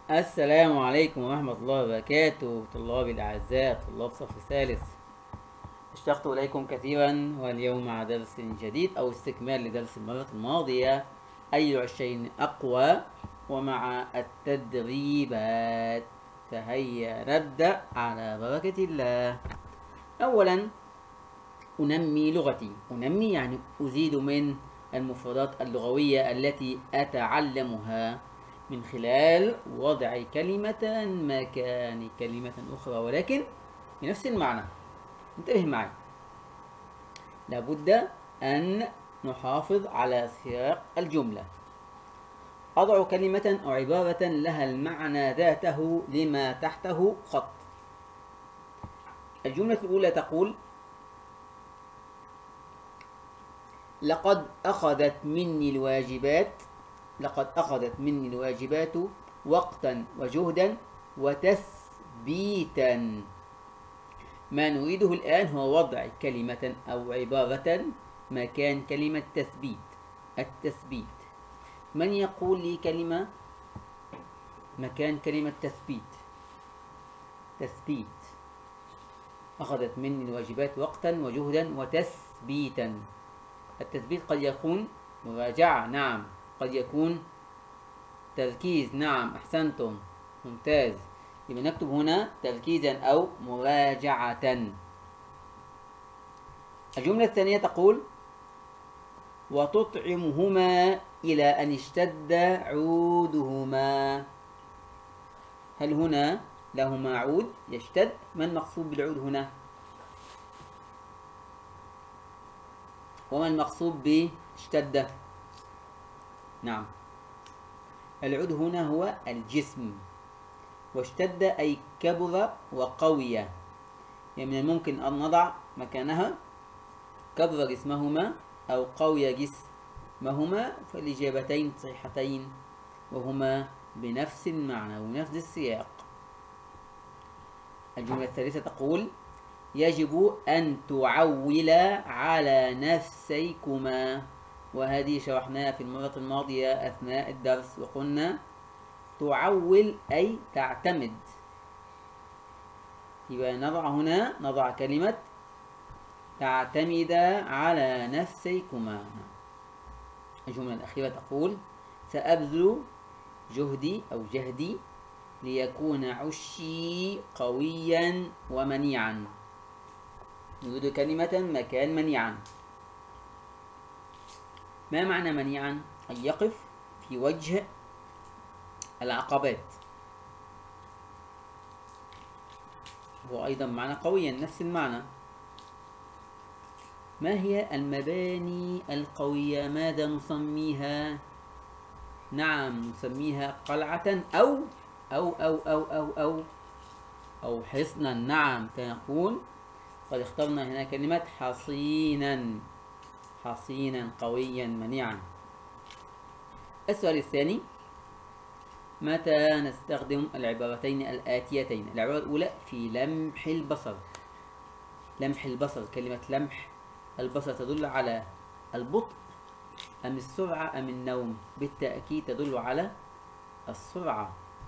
السلام عليكم ورحمة الله وبركاته. طلابي الأعزاء، طلاب صف الثالث، اشتقت إليكم كثيرا، واليوم مع درس جديد أو استكمال لدرس المرة الماضية، أي العشرين أقوى، ومع التدريبات. فهيا نبدأ على بركة الله. أولا، أنمي لغتي. أنمي يعني أزيد من المفردات اللغوية التي أتعلمها من خلال وضع كلمة مكان كلمة أخرى ولكن بنفس المعنى. انتبه معي، لابد أن نحافظ على سياق الجملة. أضع كلمة أو عبارة لها المعنى ذاته لما تحته خط. الجملة الأولى تقول: لقد أخذت مني الواجبات. لقد أخذت مني الواجبات وقتا وجهدا وتثبيتا. ما نريده الآن هو وضع كلمة أو عبارة مكان كلمة تثبيت. التثبيت، من يقول لي كلمة مكان كلمة تثبيت؟ تثبيت. أخذت مني الواجبات وقتا وجهدا وتثبيتا. التثبيت قد يكون مراجعة، نعم. قد يكون تركيز، نعم، أحسنتم، ممتاز. يبقى نكتب هنا تركيزا أو مراجعة. الجملة الثانية تقول: وتطعمهما إلى أن اشتد عودهما. هل هنا لهما عود يشتد؟ ما المقصود بالعود هنا؟ وما المقصود باشتد؟ نعم، العود هنا هو الجسم، واشتد أي كبر وقوي. يعني من الممكن أن نضع مكانها كبر جسمهما أو قوي جسمهما، فالإجابتين صحيحتين وهما بنفس المعنى ونفس السياق. الجملة الثالثة تقول: يجب أن تعول على نفسيكما. وهذه شرحناها في المرة الماضية أثناء الدرس، وقلنا تعول أي تعتمد. يبقى نضع كلمة تعتمد على نفسيكما. الجملة الأخيرة تقول: سأبذل جهدي أو جهدي ليكون عشي قويا ومنيعا. نريد كلمة مكان منيعا. ما معنى منيعا؟ أن يقف في وجه العقبات. هو أيضا معنى قويا، نفس المعنى. ما هي المباني القوية؟ ماذا نسميها؟ نعم، نسميها قلعة أو حصنا. نعم، تقول قد اخترنا هنا كلمة حصينا. حصينا قويا منيعا. السؤال الثاني: متى نستخدم العبارتين الآتيتين؟ العبارة الأولى في لمح البصر. لمح البصر، كلمة لمح البصر تدل على البطء أم السرعة أم النوم؟ بالتأكيد تدل على السرعة.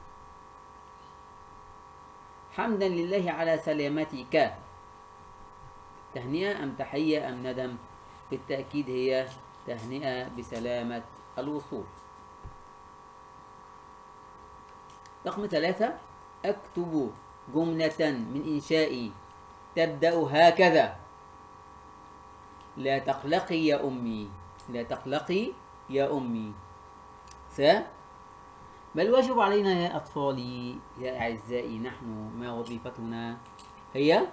حمدا لله على سلامتك، تهنئة أم تحية أم ندم؟ بالتأكيد هي تهنئة بسلامة الوصول. رقم 3: أكتب جملة من إنشائي تبدأ هكذا: لا تقلقي يا أمي. لا تقلقي يا أمي. ما الواجب علينا يا أطفالي يا أعزائي؟ نحن ما وظيفتنا؟ هي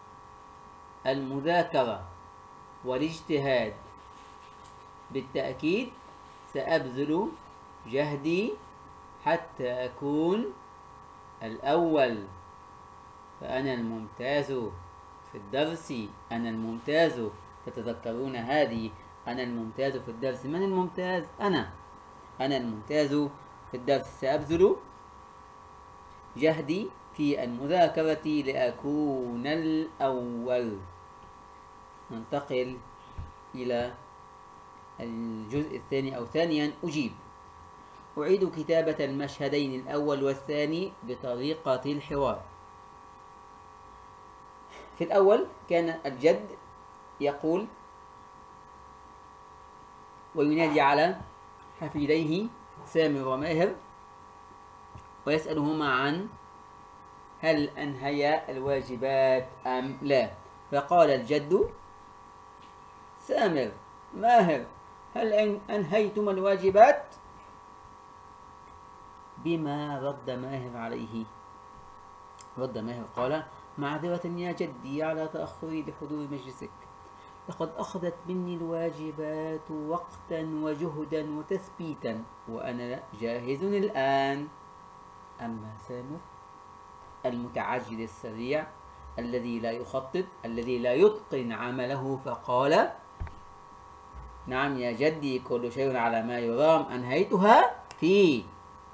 المذاكرة والاجتهاد. بالتأكيد سأبذل جهدي حتى أكون الأول، فأنا الممتاز في الدرس. أنا الممتاز، تتذكرون هذه، أنا الممتاز في الدرس. من الممتاز؟ أنا الممتاز في الدرس. سأبذل جهدي في المذاكرة لأكون الأول. ننتقل إلى الجزء الثاني أو ثانيا: أجيب. أعيد كتابة المشهدين الأول والثاني بطريقة الحوار. في الأول كان الجد يقول وينادي على حفيديه سامر وماهر ويسألهما عن هل أنهيا الواجبات أم لا. فقال الجد سامر ماهر هل أنهيتم الواجبات؟ بما رد ماهر عليه؟ رد ماهر قال معذرة يا جدي على تأخري لحضور مجلسك، لقد أخذت مني الواجبات وقتا وجهدا وتثبيتا وأنا جاهز الآن. أما سامر المتعجل السريع الذي لا يخطط الذي لا يتقن عمله فقال نعم يا جدي كل شيء على ما يرام، أنهيتها في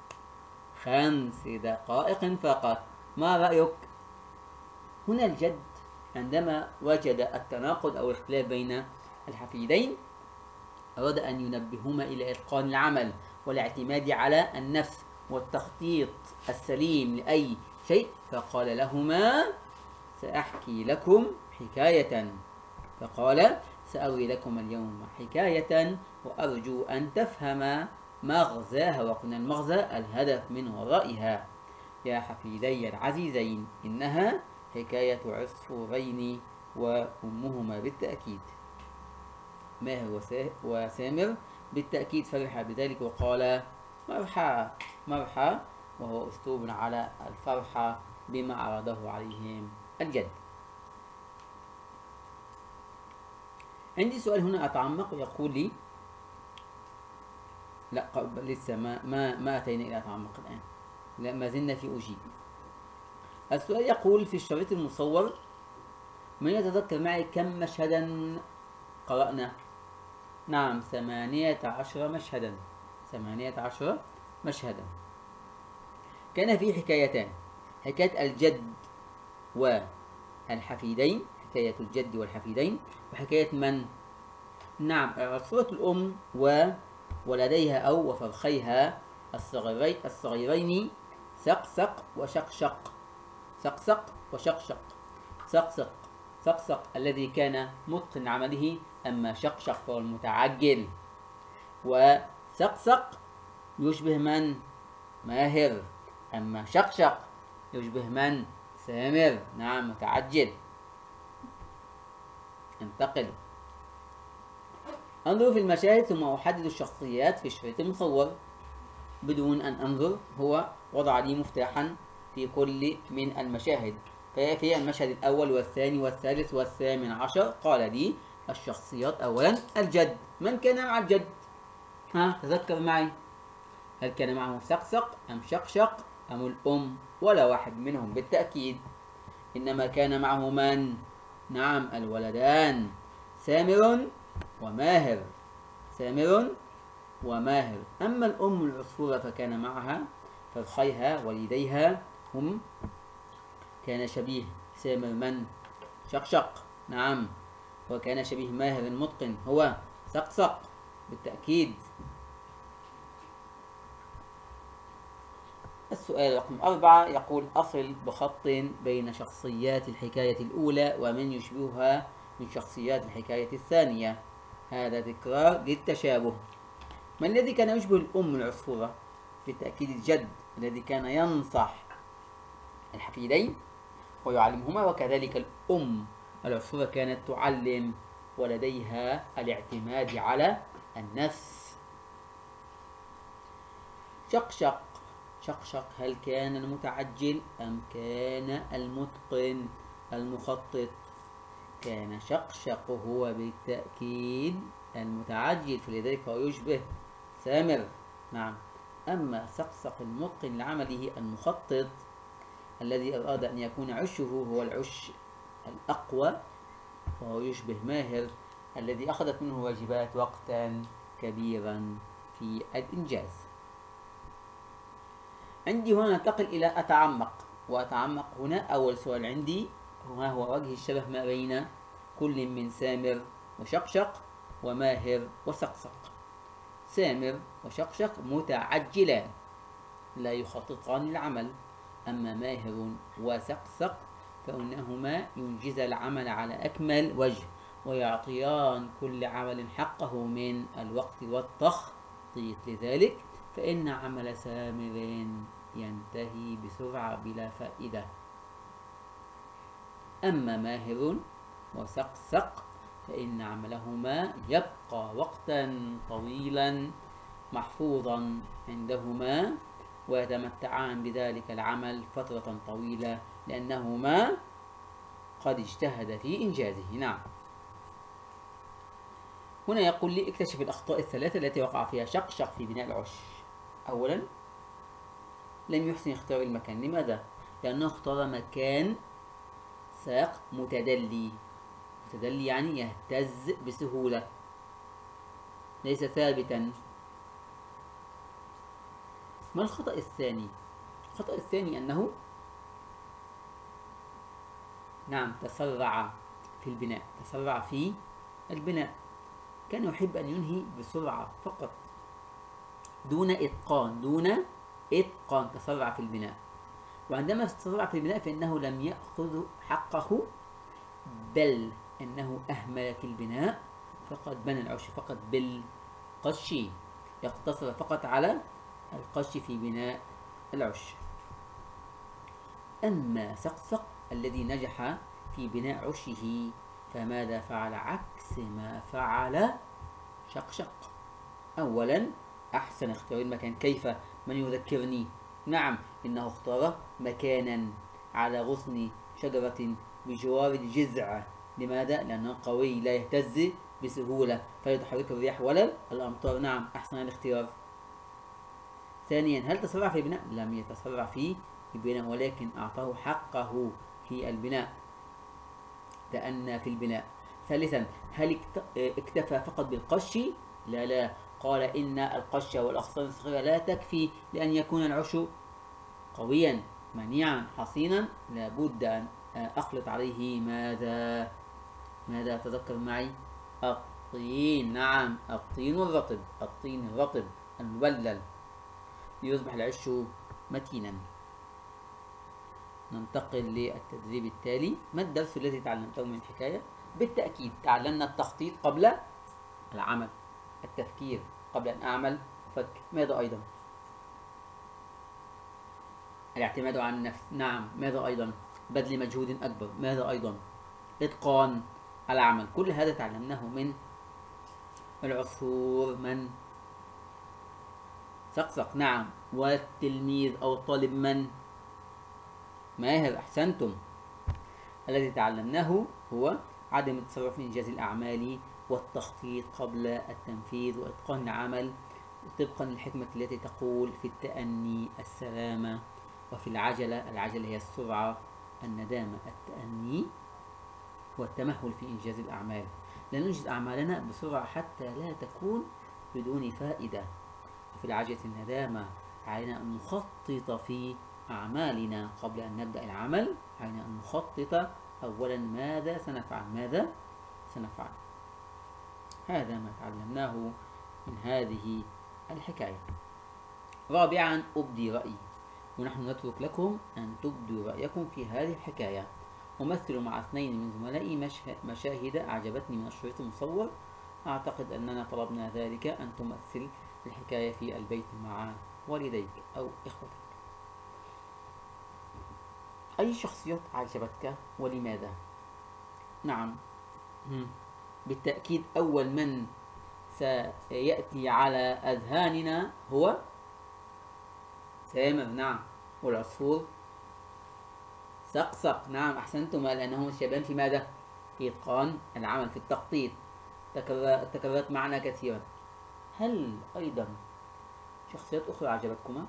5 دقائق فقط، ما رأيك؟ هنا الجد عندما وجد التناقض أو الاختلاف بين الحفيدين أراد أن ينبههما إلى إتقان العمل والاعتماد على النفس والتخطيط السليم لأي شيء، فقال لهما سأحكي لكم حكاية. فقال سأروي لكم اليوم حكاية وأرجو أن تفهم مغزاها. وقلنا المغزى الهدف من ورائها. يا حفيدي العزيزين إنها حكاية عصفورين وأمهما بالتأكيد. ماهر وسامر بالتأكيد فرح بذلك وقال مرحى مرحى، وهو أسلوب على الفرحة بما عرضه عليهم الجد. عندي سؤال هنا أتعمق ويقول لي لا لسه ما أتينا إلى أتعمق الآن، لا ما زلنا في أجيب. السؤال يقول في الشريط المصور من يتذكر معي كم مشهدا قرأنا؟ نعم 18 مشهدا. 18 مشهدا. كان في حكايتان، حكاية الجد والحفيدين، حكاية الجد والحفيدين، وحكاية من؟ نعم عصفورة الأم وولديها أو وفرخيها الصغيرين سقسق وشقشق. سقسق وشقشق. سقسق الذي كان متقن عمله، أما شقشق فهو المتعجل. وسقسق يشبه من؟ ماهر. أما شقشق يشبه من؟ سامر. نعم متعجل. انتقل. انظر في المشاهد ثم أحدد الشخصيات في الشريط المصور بدون أن أنظر. هو وضع لي مفتاحا في كل من المشاهد، في المشهد الأول والثاني والثالث والثامن عشر قال لي الشخصيات. أولا الجد، من كان مع الجد؟ تذكر معي، هل كان معه سقسق أم شقشق أم الأم؟ ولا واحد منهم بالتأكيد، إنما كان معه من؟ نعم الولدان سامر وماهر. سامر وماهر. أما الأم العصفورة فكان معها فرخيها وليديها هم كان شبيه سامر من؟ شقشق. نعم. وكان شبيه ماهر المتقن هو سقسق بالتأكيد. السؤال رقم 4 يقول أصل بخط بين شخصيات الحكاية الأولى ومن يشبهها من شخصيات الحكاية الثانية. هذا تكرار للتشابه. من الذي كان يشبه الأم العصفورة؟ بالتأكيد الجد الذي كان ينصح الحفيدين ويعلمهما، وكذلك الأم العصفورة كانت تعلم ولديها الاعتماد على النفس. شقشق. شقشق هل كان المتعجل أم كان المتقن المخطط؟ كان شقشق هو بالتأكيد المتعجل، فلذلك هو يشبه سامر. نعم. أما سقسق المتقن لعمله المخطط الذي أراد أن يكون عشه هو العش الأقوى، فهو يشبه ماهر الذي أخذت منه واجبات وقتا كبيرا في الإنجاز. عندي هنا ننتقل إلى أتعمق، وأتعمق هنا أول سؤال عندي ما هو وجه الشبه ما بين كل من سامر وشقشق وماهر وسقسق. سامر وشقشق متعجلان لا يخططان العمل. أما ماهر وسقسق فإنهما ينجزا العمل على أكمل وجه ويعطيان كل عمل حقه من الوقت والتخطيط. لذلك فإن عمل سامر ينتهي بسرعة بلا فائدة. أما ماهر وسقسق فإن عملهما يبقى وقتا طويلا محفوظا عندهما ويتمتعان بذلك العمل فترة طويلة لأنهما قد اجتهد في إنجازه. نعم. هنا يقول لي اكتشف الأخطاء الثلاثة التي وقع فيها شقشق في بناء العش. أولا، لم يحسن اختيار المكان. لماذا؟ لأنه اختار مكان ساق متدلي. متدلي يعني يهتز بسهولة، ليس ثابتا. ما الخطأ الثاني؟ الخطأ الثاني أنه تسرع في البناء. تسرع في البناء، كان يحب أن ينهي بسرعة فقط دون إتقان. تسرع في البناء، وعندما تسرع في البناء فإنه لم يأخذ حقه، بل أنه أهمل في البناء فقد بنى العش فقط بالقش، يقتصر فقط على القش في بناء العش. أما سقسق الذي نجح في بناء عشه فماذا فعل؟ عكس ما فعل شقشق. أولا، أحسن اختيار المكان. كيف؟ من يذكرني؟ نعم، إنه اختار مكانا على غصن شجرة بجوار الجذع. لماذا؟ لأنه قوي لا يهتز بسهولة فلا تحرك الرياح ولا الأمطار. نعم، أحسن الاختيار. ثانيا، هل تسرع في البناء؟ لم يتسرع في البناء، ولكن أعطاه حقه في البناء، تأنى في البناء. ثالثا، هل اكتفى فقط بالقش؟ لا، قال إن القش والأغصان الصغيرة لا تكفي لأن يكون العش قويا منيعا حصينا، لابد أن أخلط عليه ماذا تذكر معي؟ الطين. نعم، الطين الرطب. الطين الرطب المبلل ليصبح العش متينا. ننتقل للتدريب التالي. ما الدرس الذي تعلمته من الحكاية؟ بالتأكيد تعلمنا التخطيط قبل العمل، التفكير قبل أن أعمل أفكر. ماذا أيضا؟ الاعتماد على النفس. نعم. ماذا أيضا؟ بذل مجهود أكبر. ماذا أيضا؟ إتقان العمل. كل هذا تعلمناه من العصفور من سقسق. نعم. والتلميذ أو الطالب من ماهر. أحسنتم. الذي تعلمناه هو عدم التسرع في إنجاز الأعمال والتخطيط قبل التنفيذ وإتقان العمل طبقا للحكمة التي تقول في التأني السلامة، وفي العجلة هي السرعة، الندامة التأني والتمهل في إنجاز الأعمال. لا ننجز أعمالنا بسرعة حتى لا تكون بدون فائدة. وفي العجلة الندامة. علينا أن نخطط في أعمالنا قبل أن نبدأ العمل. علينا أن نخطط أولا ماذا سنفعل. هذا ما تعلمناه من هذه الحكاية. رابعا، أبدي رأيي، ونحن نترك لكم أن تبدوا رأيكم في هذه الحكاية. أمثل مع 2 من زملائي مشاهد أعجبتني من الشريط المصور. أعتقد أننا طلبنا ذلك، أن تمثل الحكاية في البيت مع والديك أو إخوتك. أي شخصيات أعجبتك ولماذا؟ نعم، بالتأكيد أول من سيأتي على أذهاننا هو سامر. نعم. والعصفور سقسق. نعم، أحسنتم، لأنهم الشباب في ماذا؟ في إتقان العمل، في التخطيط. تكررت معنا كثيرا. هل أيضا شخصيات أخرى أعجبتكما؟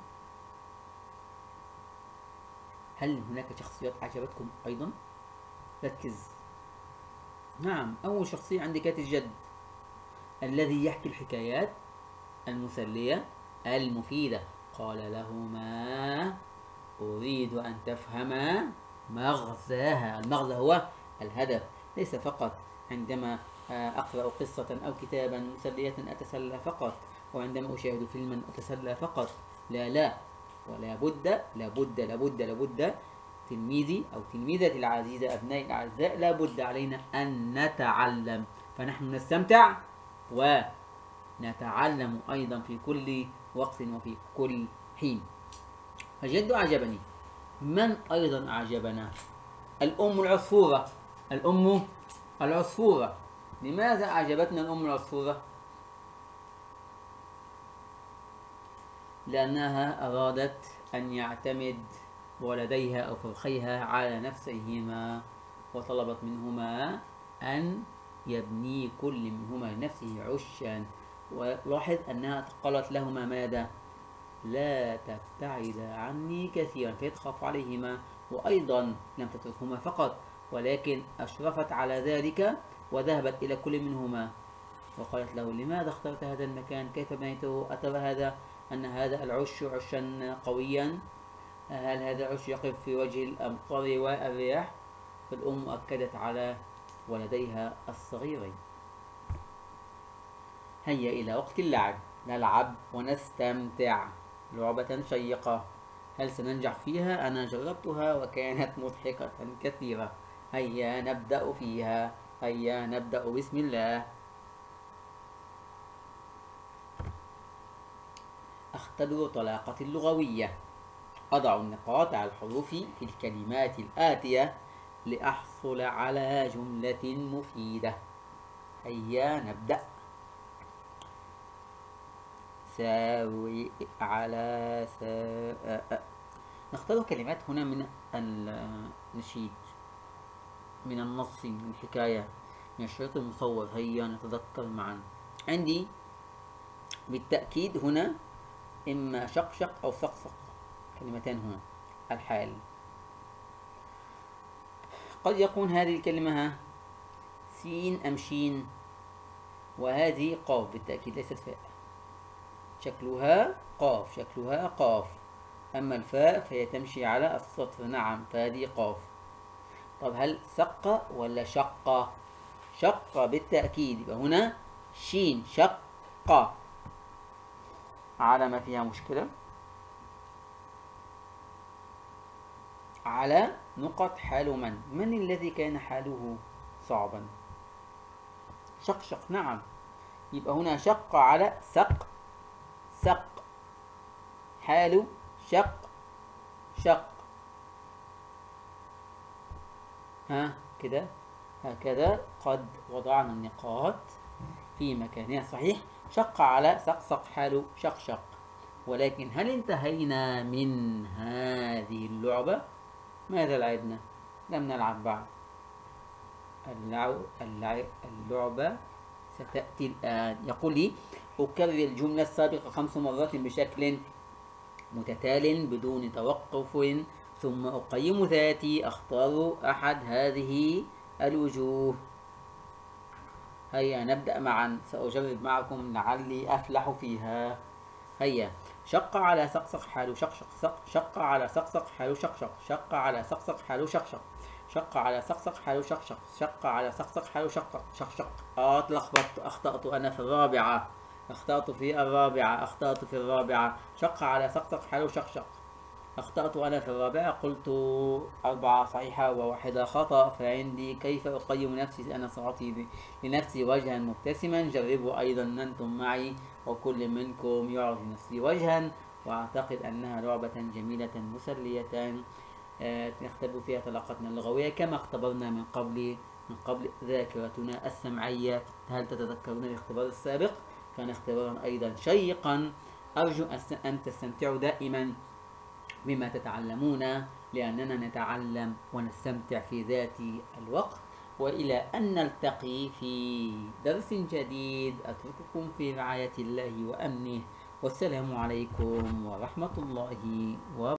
هل هناك شخصيات أعجبتكم أيضا؟ ركز. نعم، أول شخصية عندي كانت الجد الذي يحكي الحكايات المسلية المفيدة. قال لهما أريد أن تفهما مغزاها. المغزى هو الهدف، ليس فقط عندما أقرأ قصة أو كتابا مسلية أتسلى فقط، وعندما أشاهد فيلما أتسلى فقط. لا، ولا بد لابد لابد لابد تلميذي أو تلميذتي العزيزة، أبنائي الأعزاء، لابد علينا أن نتعلم، فنحن نستمتع ونتعلم أيضا في كل وقت وفي كل حين. فجد أعجبني. من أيضا أعجبنا؟ الأم العصفورة. الأم العصفورة. لماذا أعجبتنا الأم العصفورة؟ لأنها أرادت أن يعتمد ولديها أو فرخيها على نفسيهما، وطلبت منهما أن يبني كل منهما لنفسه عشا. ولاحظ أنها قالت لهما ماذا؟ لا تبتعد عني كثيرا، فيتخاف عليهما. وأيضا لم تتركهما فقط، ولكن أشرفت على ذلك وذهبت إلى كل منهما وقالت له: لماذا اخترت هذا المكان؟ كيف بنيته؟ أترى أن هذا العش عشا قويا؟ هل هذا العش يقف في وجه الأمطار والرياح؟ فالأم أكدت على ولديها الصغيرين. هيا إلى وقت اللعب، نلعب ونستمتع. لعبة شيقة، هل سننجح فيها؟ أنا جربتها وكانت مضحكة كثيرة. هيا نبدأ فيها، هيا نبدأ بسم الله. أختبر طلاقتي اللغوية. أضع النقاط على الحروف في الكلمات الآتية لأحصل على جملة مفيدة. هيا نبدأ. ساوي على نختار كلمات هنا من النشيد، من النص، من الحكاية، من الشريط المصور. هيا نتذكر معا. عندي بالتأكيد هنا إما شقشق أو صقصق، كلمتان هنا. الحال. قد يكون هذه الكلمة سين أم شين، وهذه قاف بالتأكيد ليست فاء. شكلها قاف، شكلها قاف. أما الفاء فهي تمشي على السطر. نعم، فهذه قاف. طب هل سق ولا شق؟ شق بالتأكيد، يبقى هنا شين. شق على ما فيها مشكلة، على نقط حال من الذي كان حاله صعبا؟ شقشق. نعم، يبقى هنا شق على سق. سق حال شق. شق. كده هكذا قد وضعنا النقاط في مكانها صحيح. شق على سقسق حال شقشق. ولكن هل انتهينا من هذه اللعبة؟ ماذا لعبنا؟ لم نلعب بعد. اللعبة ستأتي الآن. يقول لي: أكرر الجملة السابقة 5 مرات بشكل متتال بدون توقف، ثم أقيم ذاتي، أختار أحد هذه الوجوه. هيا نبدأ معا. سأجرب معكم لعلي أفلح فيها. هيا. شق على سقسق حال شقشق. شق على سقسق حال شقشق. شق على سقسق حال شقشق. شق على سقسق حال شقشق. شق على سقسق حال شقشق. اتلخبطت، أخطأت أنا في الرابعة. أخطأت في الرابعة. أخطأت في الرابعة. شق على سقسق حال شقشق. أخطأت أنا في الرابعة. قلت 4 صحيحة و1 خطأ. فعندي كيف أقيم نفسي؟ أنا سأعطي لنفسي وجها مبتسما. جربوا أيضا أنتم معي، وكل منكم يعطي نفسي وجها. وأعتقد أنها لعبة جميلة مسلية نختبر فيها طلاقتنا اللغوية كما اختبرنا من قبل ذاكرتنا السمعية. هل تتذكرون الاختبار السابق؟ كان اختبارا أيضا شيقا. أرجو أن تستمتعوا دائما بما تتعلمون، لأننا نتعلم ونستمتع في ذات الوقت. وإلى أن نلتقي في درس جديد، أترككم في رعاية الله وأمنه، والسلام عليكم ورحمة الله وبركاته.